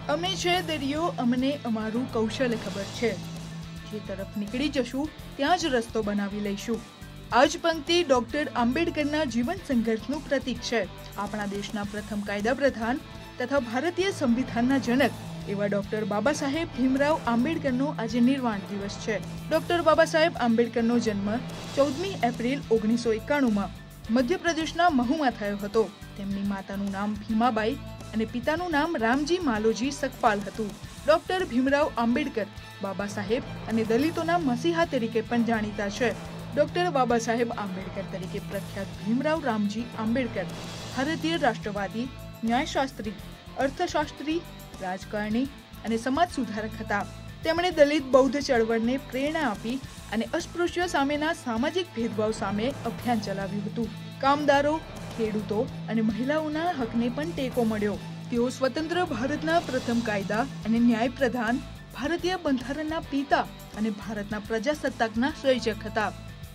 અમે છે દરિયો, અમને અમારું કૌશલ્ય ખબર છે. જે તરફ નીકળી જશું ત્યાં જ રસ્તો બનાવી લઈશું. આ જ પંક્તિ ડોક્ટર આંબેડકરના જીવન સંઘર્ષનું પ્રતીક છે. આપણા દેશના પ્રથમ કાયદા પ્રધાન તથા ભારતીય સંવિધાનના જનક એવા ડોક્ટર બાબા સાહેબ ભીમરાવ આંબેડકરનો આજે નિર્વાણ દિવસ છે. ડોક્ટર બાબા સાહેબ આંબેડકરનો જન્મ 14મી એપ્રિલ 1991માં મધ્યપ્રદેશના મહુમાં થયો હતો. તેમની માતાનું નામ ભીમાબાઈ અને પિતાનું નામ રામજી માલોજી સકપાલ હતું. ડોક્ટર ભીમરાવ આંબેડકર બાબા સાહેબ અને દલિતોના મસીહા તરીકે પણ જાણીતા છે. ડોક્ટર બાબા સાહેબ આંબેડકર તરીકે પ્રખ્યાત ભીમરાવ રામજી આંબેડકર ભારતીય રાષ્ટ્રવાદી, ન્યાયશાસ્ત્રી, અર્થશાસ્ત્રી, રાજકારણી અને સમાજ સુધારક હતા. તેમણે દલિત બૌદ્ધ ચળવળને પ્રેરણા આપી અને અસ્પૃશ્ય સામેના સામાજિક ભેદભાવ સામે અભિયાન ચલાવ્યું હતું. કામદારો, ખેડૂતો અને મહિલાઓના હકને પણ ટેકો મળ્યો. તેઓ સ્વતંત્ર ભારતના પ્રથમ કાયદા અને ન્યાય પ્રધાન, ભારતીય બંધારણના પિતા અને ભારતના પ્રજાસત્તાકના સર્જક હતા.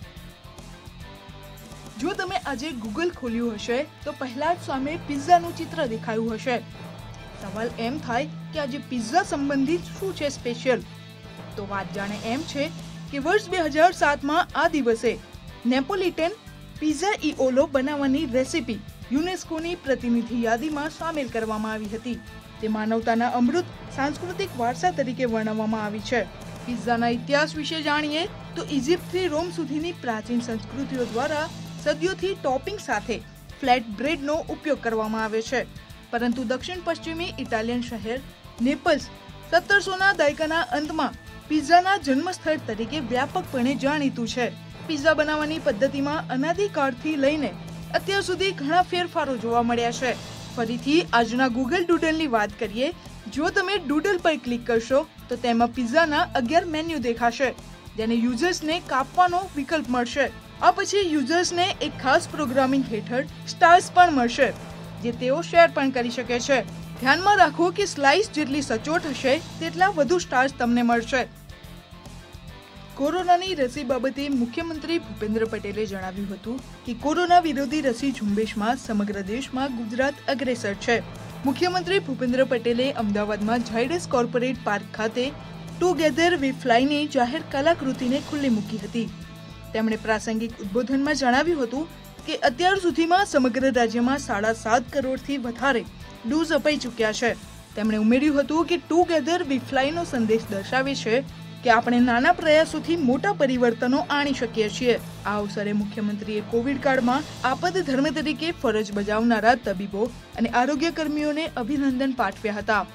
જો તમે આજે ગૂગલ ખોલ્યું હશે તો પહેલા જ સામે પિઝાનું ચિત્ર દેખાયું હશે. સવાલ એમ થાય કે આજે પિઝા સંબંધિત શું છે સ્પેશિયલ? તો વાત જાણે એમ છે કે વર્ષ 2007માં આ દિવસે નેપોલિટન પિઝા ઇઓલો બનાવવાની રેસીપી યુનેસ્કોની પ્રતિનિધિ યાદીમાં સામેલ કરવામાં આવી હતી. તે માનવતાના અમૃત સાંસ્કૃતિક વારસા તરીકે વર્ણવવામાં આવી છે. પિઝાના ઇતિહાસ વિશે જાણીએ તો ઇજિપ્તથી રોમ સુધીની પ્રાચીન સંસ્કૃતિઓ દ્વારા સદીઓથી ટોપિંગ સાથે ફ્લેટ બ્રેડનો ઉપયોગ કરવામાં આવે છે. પરંતુ દક્ષિણ પશ્ચિમી ઇટાલિયન શહેર નેપલ્સ 1700ના દાયકાના અંતમાં પિઝાના જન્મસ્થળ તરીકે વ્યાપકપણે જાણીતું છે. પિઝા બનાવવાની પદ્ધતિમાં અનાદિકાળથી લઈને અત્યાર સુધી ઘણા ફેરફારો જોવા મળ્યા છે. ફરીથી આજના ગૂગલ ડૂડલની વાત કરીએ. જો તમે ડૂડલ પર ક્લિક કરશો તો તેમાં પિઝાના 11 મેન્યુ દેખાશે, જેને યુઝર્સને કાપવાનો વિકલ્પ મળશે. આ પછી યુઝર્સને એક ખાસ પ્રોગ્રામિંગ હેઠળ સ્ટાર્સ પણ મળશે, જે તેઓ શેર પણ કરી શકે છે. ધ્યાનમાં રાખો કે સ્લાઇસ જેટલી સચોટ હશે તેટલા વધુ સ્ટાર્સ તમને મળશે. કોરોનાની રસી બાબતે મુખ્યમંત્રી ભૂપેન્દ્ર પટેલે જણાવ્યું હતું કે કોરોના વિરોધી રસી ઝુંબેશમાં સમગ્ર દેશમાં ગુજરાત અગ્રેસર છે. મુખ્યમંત્રી ભૂપેન્દ્ર પટેલે અમદાવાદમાં ઝાયડસ કોર્પોરેટ પાર્ક ખાતે ટુગેધર વી ફ્લાયની જાહેર કલાકૃતિને ખુલ્લી મૂકી હતી. તેમણે પ્રાસંગિક ઉદ્બોધનમાં જણાવ્યું હતું કે અત્યાર સુધીમાં સમગ્ર રાજ્યમાં 7.5 કરોડથી વધારે ડોઝ અપાઈ ચૂક્યા છે. તેમણે ઉમેર્યું હતું કે ટુગેધર વી ફ્લાયનો સંદેશ દર્શાવે છે કે આપણે નાના પ્રયાસોથી મોટા પરિવર્તનો આણી શકીએ છીએ. આ અવસરે મુખ્યમંત્રીએ કોવિડ કાળમાં આપદ ધર્મ તરીકે ફરજ બજાવનારા તબીબો અને આરોગ્ય કર્મીઓને અભિનંદન પાઠવ્યા હતા.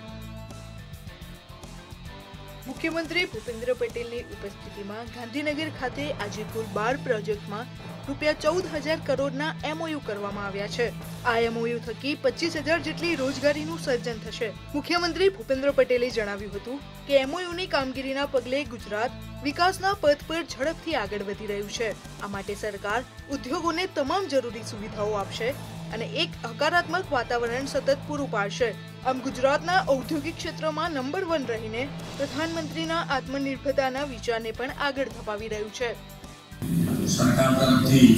મુખ્યમંત્રી ભૂપેન્દ્ર પટેલની ઉપસ્થિતિમાં ગાંધીનગર ખાતે આજે કુલ 12 પ્રોજેક્ટમાં ₹14,000 કરોડના એમઓયુ કરવામાં આવ્યા છે. આ એમઓયુ થકી 25,000 જેટલી રોજગારીનું સર્જન થશે. મુખ્યમંત્રી ભૂપેન્દ્ર પટેલે જણાવ્યું હતું કે એમઓયુની કામગીરીના પગલે ગુજરાત વિકાસના પથ પર ઝડપથી આગળ વધી રહ્યું છે. આ માટે સરકાર ઉદ્યોગોને તમામ જરૂરી સુવિધાઓ આપશે અને એક હકારાત્મક વાતાવરણ સતત પૂરું પાડશે. આમ ગુજરાતના ઔદ્યોગિક ક્ષેત્રમાં નંબર 1 રહીને પ્રધાનમંત્રીના આત્મનિર્ભરતાના વિચારને પણ આગળ ધપાવી રહ્યું છે. સરકાર તરફથી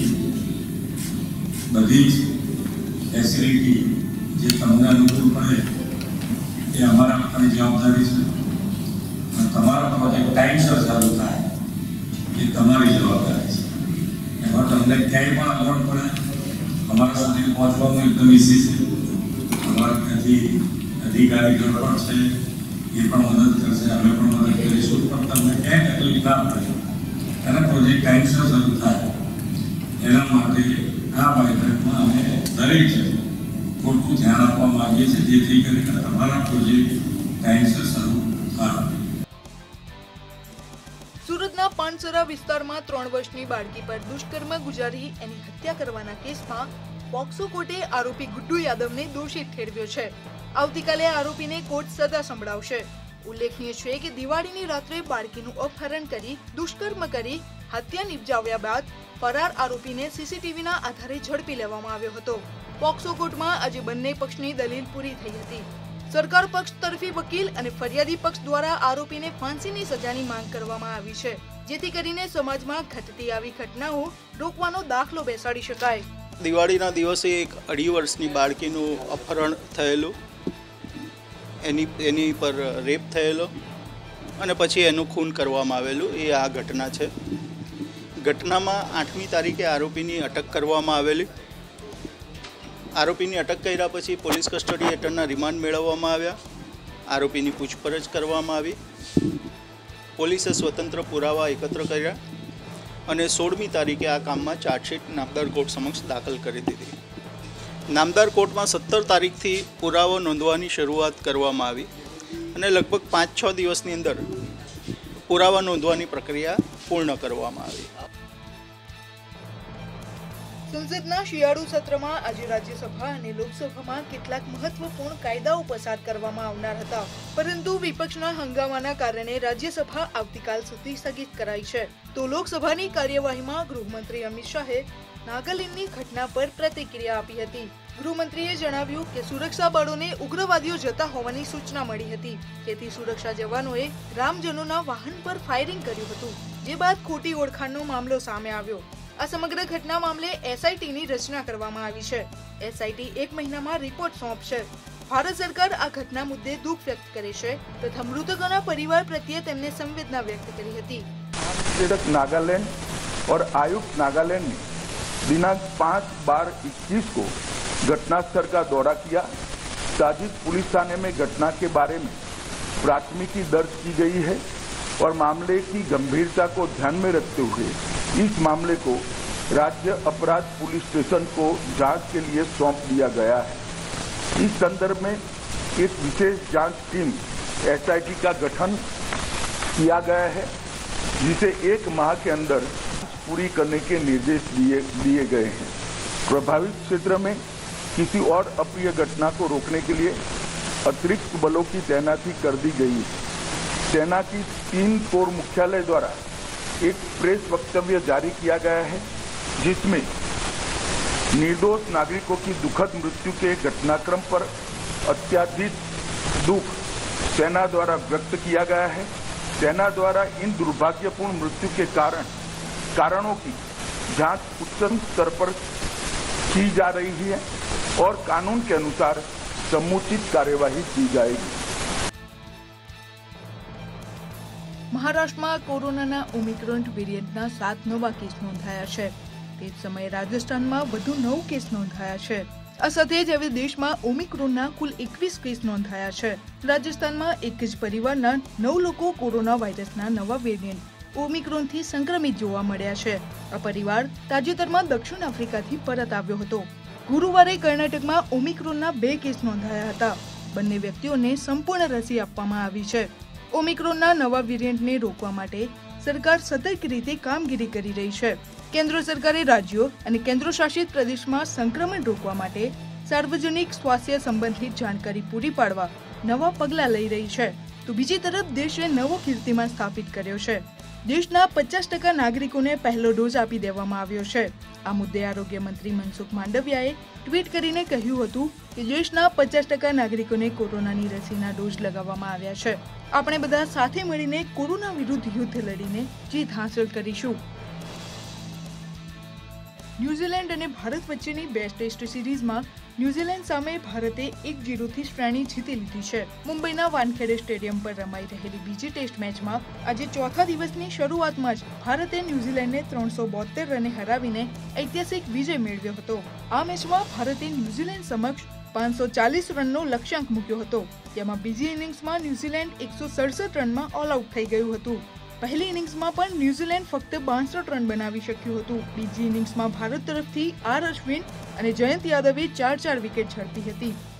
બધી જ ફેસિલિટી જે તમને અનુકૂળ પડે એ અમારા પોતાની જવાબદારી છે. અને તમારો પ્રોજેક્ટ ટાઈમસર ચાલુ થાય એ તમારી જવાબદારી છે. એમાં તમને ક્યાંય પણ અગવડ પડે અમારા સુધી પહોંચવાનું એકદમ ઈઝી છે. અમારા ત્યાંથી અધિકારીગણ પણ છે, એ પણ મદદ કરશે, અમે પણ મદદ કરીશું. પણ તમને ક્યાંય તકલીફ ના પડે અને પ્રોજેક્ટ ટાઈમસર શરૂ થાય એના માટે આ બેઠકમાં અમે દરેક છે પૂરતું ધ્યાન આપવા માંગીએ છીએ, જેથી કરીને તમારા પ્રોજેક્ટ ટાઈમસર શરૂ થાય. સુરતના પાનસરા વિસ્તારમાં 3 વર્ષની બાળકી પર દુષ્કર્મ ગુજારી એની હત્યા કરવાના કેસમાં પોક્સો કોર્ટે આરોપી ગુડ્ડુ યાદવને દોષિત ઠેરવ્યો છે. આવતીકાલે આરોપીને કોર્ટ સજા સંભળાવશે. ઉલ્લેખનીય છે કે દિવાળીની રાત્રે બાળકીનું અપહરણ કરી દુષ્કર્મ કરી હત્યા નિપજાવ્યા બાદ ફરાર આરોપીને સીસીટીવીના આધારે ઝડપી લેવામાં આવ્યો હતો. પોક્સો કોર્ટમાં આજે બંને પક્ષની દલીલ પૂરી થઈ હતી. સરકાર પક્ષ તરફી વકીલ અને ફરિયાદી પક્ષ દ્વારા આરોપીને ફાંસીની સજાની માંગ કરવામાં આવી છે, જેથી કરીને સમાજમાં ઘટતી આવી ઘટનાઓ રોકવાનો દાખલો બેસાડી શકાય. દિવાળીના દિવસે એક 2.5 વર્ષની બાળકીનું અપહરણ થયેલું એની પર રેપ થયેલો અને પછી એનું ખૂન કરવામાં આવેલું, એ આ ઘટના છે. ઘટનામાં 8મી તારીખે આરોપીની અટક કરવામાં આવેલી. આરોપીની અટક કર્યા પછી પોલીસ કસ્ટડી હેઠળના રિમાન્ડ મેળવવામાં આવ્યા. આરોપીની પૂછપરછ કરવામાં આવી. પોલીસે સ્વતંત્ર પુરાવા એકત્ર કર્યા અને 16મી તારીખે આ કામમાં ચાર્જશીટ નામદાર કોર્ટ સમક્ષ દાખલ કરી દીધી. નામદાર કોર્ટમાં 17 તારીખથી પુરાવો નોંધવાની શરૂઆત કરવામાં આવી અને લગભગ 5-6 દિવસની અંદર પુરાવા નોંધવાની પ્રક્રિયા પૂર્ણ કરવામાં આવી. સંસદના શિયાળુ સત્રમાં આજે રાજ્યસભા અને લોકસભામાં કેટલાક મહત્વપૂર્ણ કાયદાઓ પસાર કરવામાં આવનાર હતા, પરંતુ વિપક્ષના હંગામાના કારણે રાજ્યસભા આવતીકાલ સુધી સ્થગિત કરાઈ છે. તો લોકસભાની કાર્યવાહીમાં ગૃહમંત્રી અમિત શાહે નાગાલેન્ડની ઘટના પર પ્રતિક્રિયા આપી હતી. ગૃહમંત્રીએ જણાવ્યું કે સુરક્ષા બળોને ઉગ્રવાદીઓ જતા હોવાની સૂચના મળી હતી, તેથી સુરક્ષા જવાનોએ ગ્રામજનોના વાહન પર ફાયરિંગ કર્યું હતું, જે બાદ ખોટી ઓળખાણનો મામલો સામે આવ્યો. આ સમગ્ર ઘટના મામલે એસઆઈટીની રચના કરવામાં આવી છે. એસઆઈટી 1 મહિનામાં રિપોર્ટ સોંપશે. ભારત સરકાર આ ઘટના મુદ્દે દુઃખ વ્યક્ત કરે છે તથા મૃતકોના પરિવાર પ્રત્યે તેમને સંવેદના વ્યક્ત કરી હતી. नागालैंड और आयुक्त नागालैंड ने दिनांक 5/12/21 को घटनास्थल का दौरा किया. साजिद पुलिस थाने में घटना के बारे में प्राथमिकी दर्ज की गई है और मामले की गंभीरता को ध्यान में रखते हुए इस मामले को राज्य अपराध पुलिस स्टेशन को जांच के लिए सौंप दिया गया है. इस संदर्भ में एक विशेष जांच टीम एसआईटी का गठन किया गया है, जिसे 1 माह के अंदर पूरी करने के निर्देश दिए गए हैं. प्रभावित क्षेत्र में किसी और अप्रिय घटना को रोकने के लिए अतिरिक्त बलों की तैनाती कर दी गई है. सेना की 3 कोर मुख्यालय द्वारा एक प्रेस वक्तव्य जारी किया गया है, जिसमें निर्दोष नागरिकों की दुखद मृत्यु के घटनाक्रम पर अत्यधिक दुख सेना द्वारा व्यक्त किया गया है. सेना द्वारा इन दुर्भाग्यपूर्ण मृत्यु के कारणों की जांच उच्च स्तर पर की जा रही है और कानून के अनुसार समुचित कार्यवाही की जाएगी. મહારાષ્ટ્રમાં કોરોનાના ઓમિક્રોન વેરિયન્ટના 7 નવા કેસ નોંધાયા છે. તે જ સમયે રાજસ્થાનમાં વધુ 9 કેસ નોંધાયા છે. આ સાથે જ હવે દેશમાં ઓમિક્રોનના કુલ 21 કેસ નોંધાયા છે. રાજસ્થાનમાં એક જ પરિવારના 9 લોકો કોરોના વાયરસના નવા વેરિયન્ટ ઓમિક્રોનથી સંક્રમિત જોવા મળ્યા છે. આ પરિવાર તાજેતરમાં દક્ષિણ આફ્રિકાથી પરત આવ્યો હતો. ગુરુવારે કર્ણાટકમાં ઓમિક્રોનના 2 કેસ નોંધાયા હતા. બંને વ્યક્તિઓને સંપૂર્ણ રસી આપવામાં આવી છે. ઓમિક્રોનના નવા વેરિયન્ટને રોકવા માટે સરકાર સતર્ક રીતે કામગીરી કરી રહી છે. કેન્દ્ર સરકારે રાજ્યો અને કેન્દ્રશાસિત પ્રદેશમાં સંક્રમણ રોકવા માટે સાર્વજનિક સ્વાસ્થ્ય સંબંધિત જાણકારી પૂરી પાડવા નવા પગલાં લઈ રહી છે. તો બીજી તરફ દેશે નવો કીર્તિમાન સ્થાપિત કર્યો છે. દેશના 50% નાગરિકોને પહેલો ડોઝ આપી દેવામાં આવ્યો છે. આ મુદ્દે આરોગ્ય મંત્રી મનસુખ માંડવિયાએ ટ્વીટ કરીને કહ્યું હતું કે દેશના 50% નાગરિકોને કોરોનાની રસીના ડોઝ લગાવવામાં આવ્યા છે. આપણે બધા સાથે મળીને કોરોના વિરુદ્ધ યુદ્ધ લડીને જીત હાંસલ કરીશું. ન્યૂઝીલેન્ડ અને ભારત વચ્ચેની 2 ટેસ્ટ સિરીઝમાં ન્યૂઝીલેન્ડ સામે ભારતે 1-0 શ્રેણી જીતી લીધી છે. મુંબઈના વાનખેડે સ્ટેડિયમ પર રમાઈ રહેલી બીજી ટેસ્ટ મેચમાં આજે ચોથા દિવસની શરૂઆતમાં જ ભારતે ન્યૂઝીલેન્ડને 372 રને હરાવીને ઐતિહાસિક વિજય મેળવ્યો હતો. આ મેચમાં ભારતે ન્યૂઝીલેન્ડ સમક્ષ 540 રનનો લક્ષ્યાંક મૂક્યો હતો. તેમાં બીજી ઇનિંગ્સમાં ન્યૂઝીલેન્ડ 167 રનમાં ઓલ આઉટ થઈ ગયું હતું. પહેલી ઇનિંગ્સમાં પણ ન્યૂઝીલેન્ડ ફક્ત 62 રન બનાવી શક્યું હતું. બીજી ઇનિંગ્સમાં ભારત તરફથી આર અશ્વિન અને જયંત યાદવે 4 વિકેટ ઝડપી હતી.